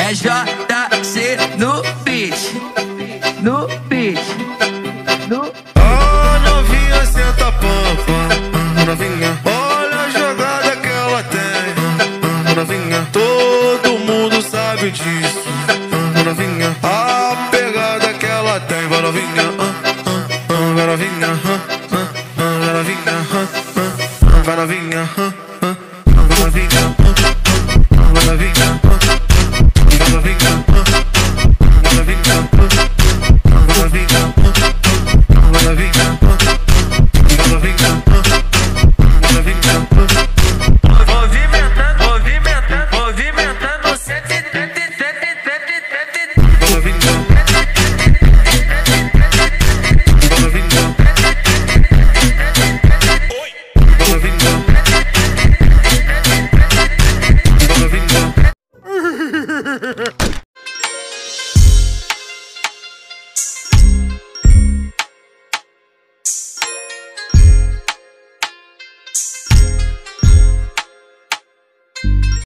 É JC no beat, no beat, no... A novinha senta pampa, novinha. Olha a jogada que ela tem, novinha. Todo mundo sabe disso, novinha. A pegada que ela tem, vai novinha, vai novinha.